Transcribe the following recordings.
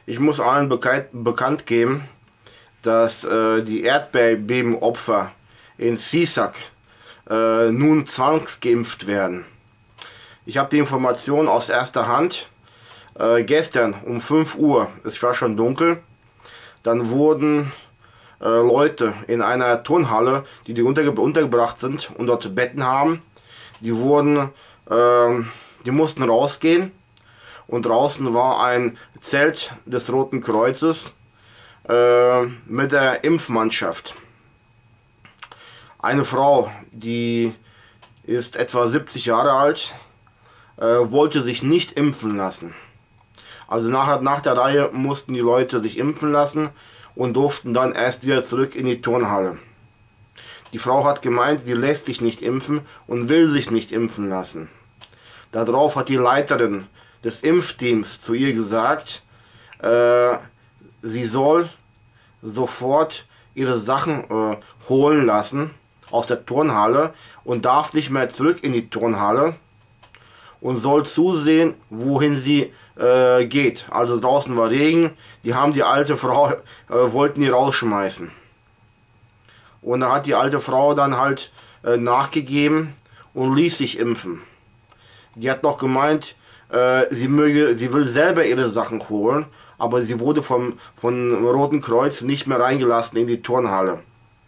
Ich muss allen bekannt geben, dass die Erdbebenopfer in Sisak nun zwangsgeimpft werden. Ich habe die Information aus erster Hand. Gestern um 5 Uhr, es war schon dunkel, dann wurden Leute in einer Turnhalle, die untergebracht sind und dort Betten haben, die mussten rausgehen, und draußen war ein Zelt des Roten Kreuzes mit der Impfmannschaft. Eine Frau, die ist etwa 70 Jahre alt, wollte sich nicht impfen lassen. Also nach der Reihe mussten die Leute sich impfen lassen und durften dann erst wieder zurück in die Turnhalle. Die Frau hat gemeint, sie lässt sich nicht impfen und will sich nicht impfen lassen. Darauf hat die Leiterin des Impfteams zu ihr gesagt, sie soll sofort ihre Sachen holen lassen aus der Turnhalle und darf nicht mehr zurück in die Turnhalle und soll zusehen, wohin sie geht. Also draußen war Regen, die haben die alte Frau, wollten die rausschmeißen. Und da hat die alte Frau dann halt nachgegeben und ließ sich impfen. Die hat noch gemeint, sie will selber ihre Sachen holen, aber sie wurde vom Roten Kreuz nicht mehr reingelassen in die Turnhalle.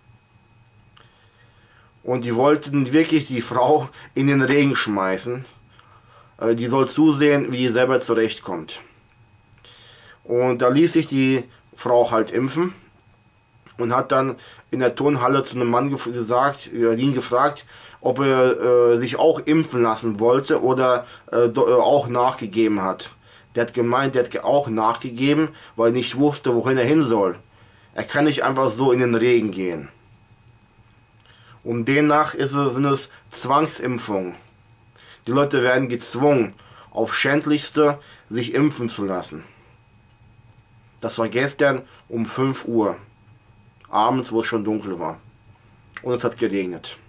Und die wollten wirklich die Frau in den Regen schmeißen. Die soll zusehen, wie sie selber zurechtkommt. Und da ließ sich die Frau halt impfen und hat dann in der Turnhalle zu einem Mann ihn gefragt, ob er sich auch impfen lassen wollte oder auch nachgegeben hat. Der hat gemeint, der hat auch nachgegeben, weil er nicht wusste, wohin er hin soll. Er kann nicht einfach so in den Regen gehen. Und demnach sind es Zwangsimpfungen. Die Leute werden gezwungen, auf Schändlichste sich impfen zu lassen. Das war gestern um 5 Uhr, abends, wo es schon dunkel war. Und es hat geregnet.